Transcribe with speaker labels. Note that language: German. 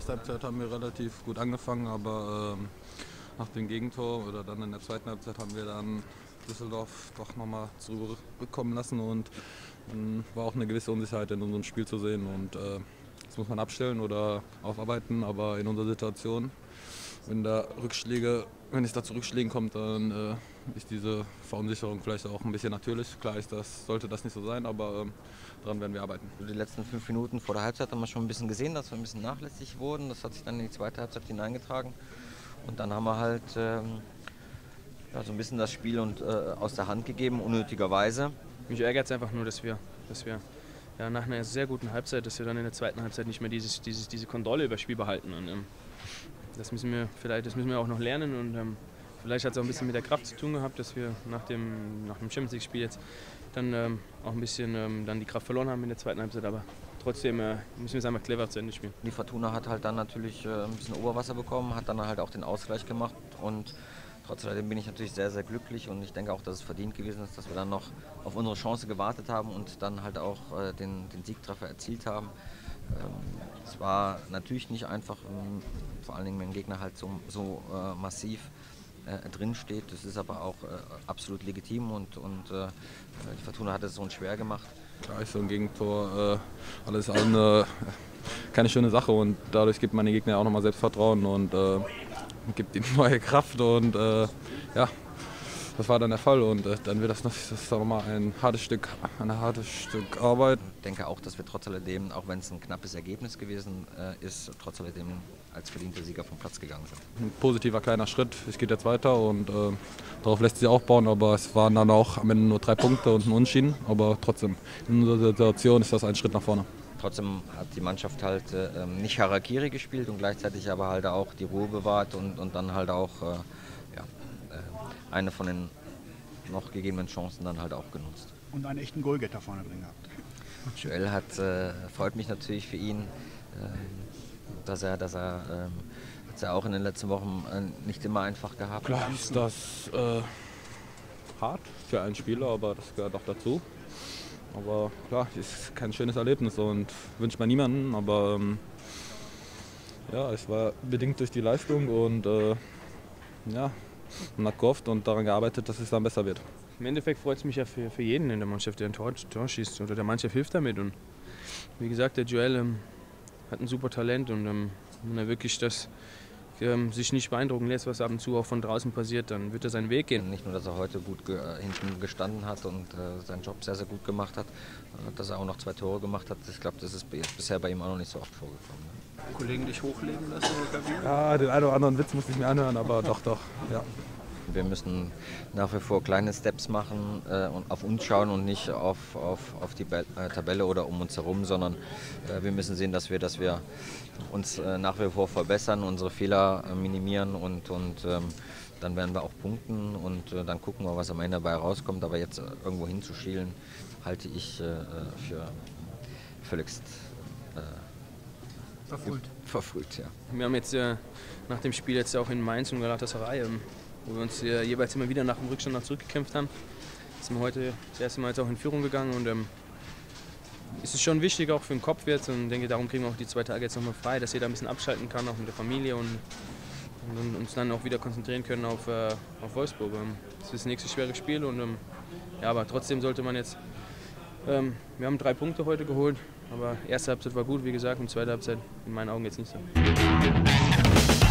Speaker 1: erste Halbzeit haben wir relativ gut angefangen, aber nach dem Gegentor oder dann in der zweiten Halbzeit haben wir dann Düsseldorf doch nochmal zurückkommen lassen und war auch eine gewisse Unsicherheit in unserem Spiel zu sehen. Und das muss man abstellen oder aufarbeiten, aber in unserer Situation, wenn es da zu Rückschlägen kommt, dann ist diese Verunsicherung vielleicht auch ein bisschen natürlich. Klar sollte das nicht so sein, aber daran werden wir arbeiten.
Speaker 2: Die letzten 5 Minuten vor der Halbzeit haben wir schon ein bisschen gesehen, dass wir ein bisschen nachlässig wurden. Das hat sich dann in die zweite Halbzeit hineingetragen. Und dann haben wir halt so ein bisschen das Spiel aus der Hand gegeben, unnötigerweise.
Speaker 3: Mich ärgert es einfach nur, dass wir nach einer sehr guten Halbzeit, dass wir dann in der zweiten Halbzeit nicht mehr diese Kontrolle über das Spiel behalten. Und das müssen wir auch noch lernen. Und vielleicht hat es auch ein bisschen mit der Kraft zu tun gehabt, dass wir nach dem Champions League-Spiel jetzt dann auch ein bisschen dann die Kraft verloren haben in der zweiten Halbzeit. Aber trotzdem müssen wir es einfach clever zu Ende spielen.
Speaker 2: Die Fortuna hat halt dann natürlich ein bisschen Oberwasser bekommen, hat dann halt auch den Ausgleich gemacht. Und trotzdem bin ich natürlich sehr, sehr glücklich und ich denke auch, dass es verdient gewesen ist, dass wir dann noch auf unsere Chance gewartet haben und dann halt auch den Siegtreffer erzielt haben. Es war natürlich nicht einfach, vor allen Dingen, wenn ein Gegner halt so massiv drin steht. Das ist aber auch absolut legitim und die Fortuna hat es so schwer gemacht.
Speaker 1: Klar ist so ein Gegentor alles keine schöne Sache und dadurch gibt man den Gegner auch nochmal Selbstvertrauen und gibt ihm neue Kraft und ja, das war dann der Fall und dann wird das ist nochmal eine harte Stück Arbeit.
Speaker 2: Ich denke auch, dass wir trotz alledem, auch wenn es ein knappes Ergebnis gewesen ist, trotz alledem als verdiente Sieger vom Platz gegangen sind.
Speaker 1: Ein positiver kleiner Schritt, es geht jetzt weiter und darauf lässt sich aufbauen, aber es waren dann auch am Ende nur 3 Punkte und ein Unentschieden, aber trotzdem, in unserer Situation ist das ein Schritt nach vorne.
Speaker 2: Trotzdem hat die Mannschaft halt nicht Harakiri gespielt und gleichzeitig aber halt auch die Ruhe bewahrt und dann halt auch eine von den noch gegebenen Chancen dann halt auch genutzt.
Speaker 4: Und einen echten Goalgetter vorne drin gehabt.
Speaker 2: Joel freut mich natürlich für ihn, dass er hat es ja auch in den letzten Wochen nicht immer einfach gehabt.
Speaker 1: Klar ist das hart für einen Spieler, aber das gehört auch dazu. Aber klar, ist kein schönes Erlebnis und wünscht man niemanden, aber ja, es war bedingt durch die Leistung und ja, man hat gehofft und daran gearbeitet, dass es dann besser wird.
Speaker 3: Im Endeffekt freut es mich ja für jeden in der Mannschaft, der ein Tor schießt oder der Mannschaft hilft damit. Und wie gesagt, der Joel hat ein super Talent und wenn er wirklich sich nicht beeindrucken lässt, was ab und zu auch von draußen passiert, dann wird er seinen Weg gehen.
Speaker 2: Nicht nur, dass er heute gut hinten gestanden hat und seinen Job sehr, sehr gut gemacht hat, dass er auch noch 2 Tore gemacht hat. Ich glaube, das ist bisher bei ihm auch noch nicht so oft vorgekommen. Ne?
Speaker 4: Kollegen dich hochlegen lassen in der Kabine?
Speaker 1: Ja, den einen oder anderen Witz musste ich mir anhören, aber doch, ja.
Speaker 2: Wir müssen nach wie vor kleine Steps machen und auf uns schauen und nicht auf die Tabelle oder um uns herum, sondern wir müssen sehen, dass wir uns nach wie vor verbessern, unsere Fehler minimieren und dann werden wir auch punkten und dann gucken wir, was am Ende dabei rauskommt. Aber jetzt irgendwo hinzuschielen, halte ich für völligst verfrüht. Ja.
Speaker 3: Wir haben jetzt nach dem Spiel jetzt auch in Mainz und Galatasaray, wo wir uns jeweils immer wieder nach dem Rückstand noch zurückgekämpft haben, sind wir heute das erste Mal jetzt auch in Führung gegangen und es ist schon wichtig auch für den Kopf jetzt und ich denke, darum kriegen wir auch die 2 Tage jetzt nochmal frei, dass jeder ein bisschen abschalten kann, auch mit der Familie und uns dann auch wieder konzentrieren können auf Wolfsburg. Das ist das nächste schwere Spiel und ja, aber trotzdem sollte man jetzt, wir haben 3 Punkte heute geholt, aber erste Halbzeit war gut, wie gesagt, und zweite Halbzeit in meinen Augen jetzt nicht so.